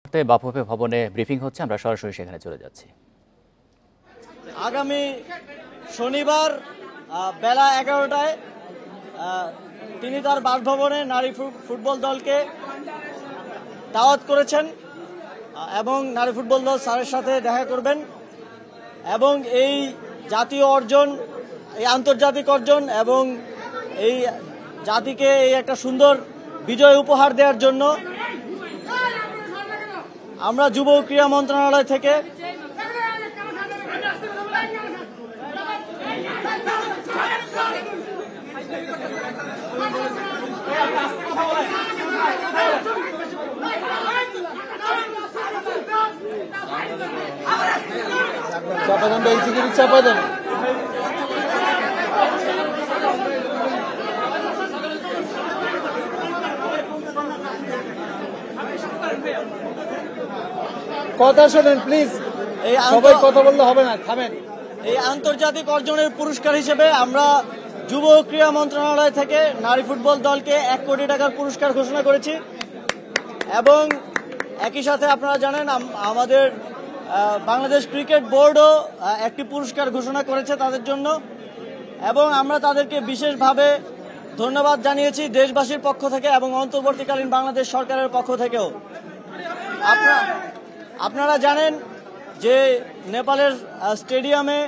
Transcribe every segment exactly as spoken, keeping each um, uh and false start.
বাফুফে ভবনে ব্রিফিং হচ্ছে, আমরা সরাসরি সেখানে চলে যাচ্ছি। আগামী শনিবার বেলা এগারোটায় তিনি তার বাসভবনে নারী ফুটবল দলকে দাওয়াত করেছেন এবং নারী ফুটবল দল স্যারের সাথে দেখা করবেন এবং এই জাতীয় অর্জন, এই আন্তর্জাতিক অর্জন এবং এই জাতিকে এই একটা সুন্দর বিজয় উপহার দেওয়ার জন্য আমরা যুব ক্রীড়া মন্ত্রণালয় থেকে চাপা দেন, বেসিক্যালি চাপা দেন। কথা শোনেন প্লিজ, এই সবাই কথা বললে হবে না, থামেন। এই আন্তর্জাতিক অর্জনের পুরস্কার হিসেবে আমরা যুব ক্রীড়া মন্ত্রণালয় থেকে নারী ফুটবল দলকে এক কোটি টাকার পুরস্কার ঘোষণা করেছি এবং একই সাথে আপনারা জানেন আমাদের বাংলাদেশ ক্রিকেট বোর্ডও একটি পুরস্কার ঘোষণা করেছে তাদের জন্য এবং আমরা তাদেরকে বিশেষভাবে ধন্যবাদ জানিয়েছি দেশবাসীর পক্ষ থেকে এবং অন্তর্বর্তীকালীন বাংলাদেশ সরকারের পক্ষ থেকেও। আপনারা আপনারা জানেন যে নেপালের স্টেডিয়ামে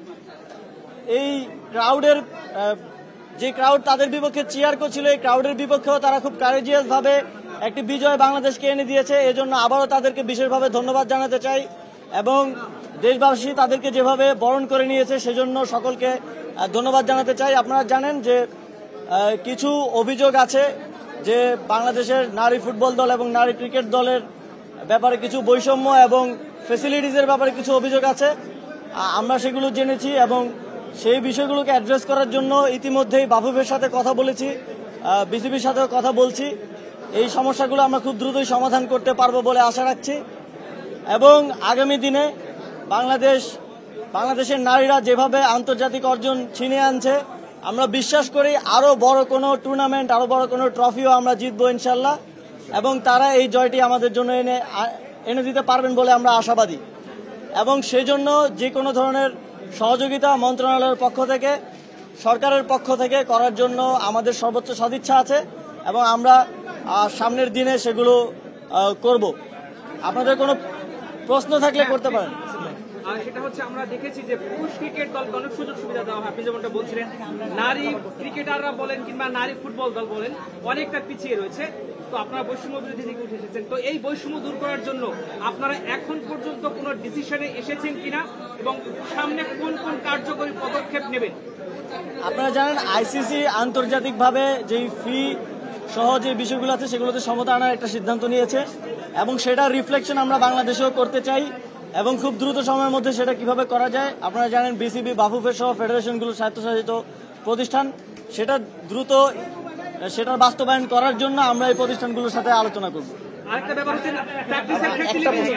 এই ক্রাউডের যে ক্রাউড তাদের বিপক্ষে চিয়ার করছিল, এই ক্রাউডের বিপক্ষেও তারা খুব কারেজিয়াস ভাবে একটি বিজয় বাংলাদেশকে এনে দিয়েছে। এজন্য আবারও তাদেরকে বিশেষভাবে ধন্যবাদ জানাতে চাই এবং দেশবাসী তাদেরকে যেভাবে বরণ করে নিয়েছে সেজন্য সকলকে ধন্যবাদ জানাতে চাই। আপনারা জানেন যে কিছু অভিযোগ আছে যে বাংলাদেশের নারী ফুটবল দল এবং নারী ক্রিকেট দলের ব্যাপারে কিছু বৈষম্য এবং ফেসিলিটিসের ব্যাপারে কিছু অভিযোগ আছে, আমরা সেগুলো জেনেছি এবং সেই বিষয়গুলোকে অ্যাড্রেস করার জন্য ইতিমধ্যেই বাফুফের সাথে কথা বলেছি, বিসিবির সাথেও কথা বলছি। এই সমস্যাগুলো আমরা খুব দ্রুতই সমাধান করতে পারবো বলে আশা রাখছি এবং আগামী দিনে বাংলাদেশ বাংলাদেশের নারীরা যেভাবে আন্তর্জাতিক অর্জন ছিনিয়ে আনছে, আমরা বিশ্বাস করি আরো বড় কোনো টুর্নামেন্ট, আরো বড় কোনো ট্রফিও আমরা জিতবো ইনশাল্লাহ এবং তারা এই জয়টি আমাদের জন্য এনে এনে দিতে পারবেন বলে আমরা আশাবাদী এবং সেজন্য যে কোনো ধরনের সহযোগিতা মন্ত্রণালয়ের পক্ষ থেকে, সরকারের পক্ষ থেকে করার জন্য আমাদের সর্বোচ্চ সদিচ্ছা আছে এবং আমরা সামনের দিনে সেগুলো করব। আপনাদের কোনো প্রশ্ন থাকলে করতে পারেন। আর সেটা হচ্ছে আমরা দেখেছি যে পুরুষ ক্রিকেট দলকে অনেক সুযোগ সুবিধা দেওয়া হয়, আপনি যেমনটা বলছিলেন, নারী ক্রিকেটাররা বলেন কিংবা নারী ফুটবল দল বলেন অনেকটা পিছিয়ে রয়েছে। তো আপনারা বৈষম্য বিরোধী দিকে উঠে এসেছেন, তো এই বৈষম্য দূর করার জন্য আপনারা এখন পর্যন্ত কোনো ডিসিশনে এসেছেন কিনা এবং সামনে কোন কোন কার্যকরী পদক্ষেপ নেবেন? আপনারা জানেন আইসিসি আন্তর্জাতিকভাবে যেই ফি সহ যে বিষয়গুলো আছে সেগুলোতে সমতা আনার একটা সিদ্ধান্ত নিয়েছে এবং সেটা রিফ্লেকশন আমরা বাংলাদেশেও করতে চাই এবং খুব দ্রুত সময়ের মধ্যে সেটা কিভাবে করা যায়। আপনারা জানেন বিসিবি, বাফুফে সহ ফেডারেশনগুলো স্বায়ত্তশাসিত প্রতিষ্ঠান, সেটা দ্রুত সেটার বাস্তবায়ন করার জন্য আমরা এই প্রতিষ্ঠানগুলোর সাথে আলোচনা করব। আরেকটা ব্যাপার হচ্ছে প্র্যাকটিসের ফ্লেক্সিবিলিটি।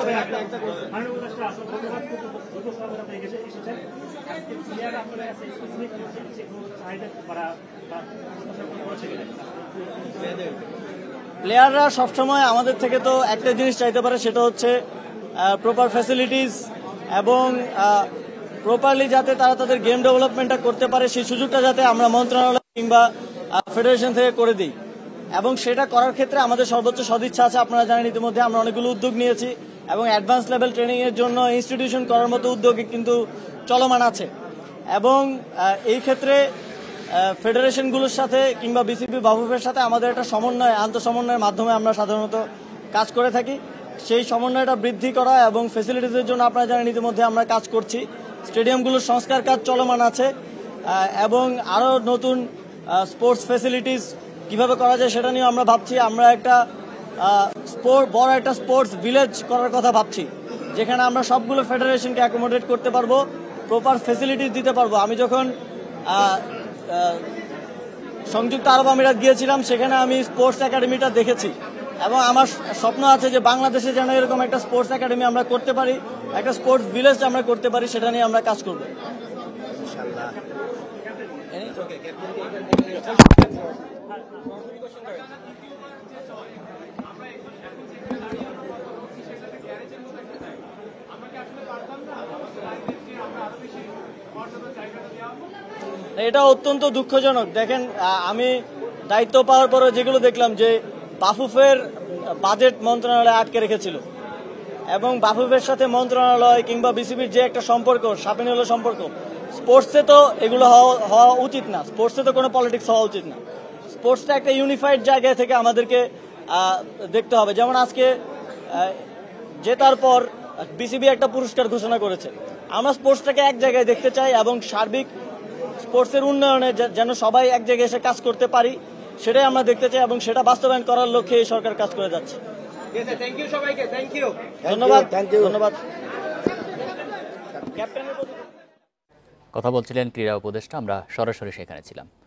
প্লেয়াররা সবসময় আমাদের থেকে তো একটা জিনিস চাইতে পারে, সেটা হচ্ছে প্রপার ফ্যাসিলিটিস এবং প্রপারলি যাতে তারা তাদের গেম ডেভেলপমেন্টটা করতে পারে সেই সুযোগটা যাতে আমরা মন্ত্রণালয় কিংবা ফেডারেশন থেকে করে দিই এবং সেটা করার ক্ষেত্রে আমাদের সর্বোচ্চ সদিচ্ছা আছে। আপনারা জানেন ইতিমধ্যে আমরা অনেকগুলো উদ্যোগ নিয়েছি এবং অ্যাডভান্স লেভেল ট্রেনিং এর জন্য ইনস্টিটিউশন করার মতো উদ্যোগ কিন্তু চলমান আছে এবং এই ক্ষেত্রে ফেডারেশনগুলোর সাথে কিংবা বিসিবি, বাফুফের সাথে আমাদের একটা সমন্বয়, আন্তঃসমন্বয়ের মাধ্যমে আমরা সাধারণত কাজ করে থাকি। সেই সমন্বয়টা বৃদ্ধি করা এবং ফেসিলিটিসের জন্য আপনারা জানেন ইতিমধ্যে আমরা কাজ করছি, স্টেডিয়ামগুলোর সংস্কার কাজ চলমান আছে এবং আরও নতুন স্পোর্টস ফেসিলিটিস কিভাবে করা যায় সেটা নিয়ে আমরা ভাবছি। আমরা একটা স্পোর্ট বড় একটা স্পোর্টস ভিলেজ করার কথা ভাবছি, যেখানে আমরা সবগুলো ফেডারেশনকে অ্যাকোমোডেট করতে পারবো, প্রপার ফেসিলিটিস দিতে পারবো। আমি যখন সংযুক্ত আরব আমিরাত গিয়েছিলাম সেখানে আমি স্পোর্টস একাডেমিটা দেখেছি এবং আমার স্বপ্ন আছে যে বাংলাদেশে যেন এরকম একটা স্পোর্টস একাডেমি আমরা করতে পারি, একটা স্পোর্টস ভিলেজ আমরা করতে পারি, সেটা নিয়ে আমরা কাজ করবো ইনশাআল্লাহ। এটা অত্যন্ত দুঃখজনক। দেখেন আহ, আমি দায়িত্ব পাওয়ার পরে যেগুলো দেখলাম যে বাফুফের বাজেট মন্ত্রণালয় আটকে রেখেছিল এবং বাফুফের সাথে মন্ত্রণালয় কিংবা বিসিবির যে একটা সম্পর্ক সাপেনি হলো সম্পর্ক, স্পোর্টসে তো এগুলো হওয়া- হওয়া উচিত না। স্পোর্টসে তো কোনো পলিটিক্স হওয়া উচিত না। স্পোর্টসটা একটা ইউনিফাইড জায়গা থেকে আমাদেরকে আহ, দেখতে হবে। যেমন আজকে আহ, জেতার পর বিসিবি একটা পুরস্কার ঘোষণা করেছে। আমরা স্পোর্টসটাকে এক জায়গায় দেখতে চাই এবং সার্বিক স্পোর্টসের উন্নয়নে যে- যেন সবাই এক জায়গায় এসে কাজ করতে পারি সেটাই আমরা দেখতে চাই এবং সেটা বাস্তবায়ন করার লক্ষ্যে এই সরকার কাজ করে যাচ্ছে। থ্যাংক ইউ সবাইকে, থ্যাংক ইউ। ধন্যবাদ ধন্যবাদ ক্যাপ্টেনের প্রতি কথা বলছিলেন ক্রীড়া উপদেষ্টা, আমরা সরাসরি সেখানে ছিলাম।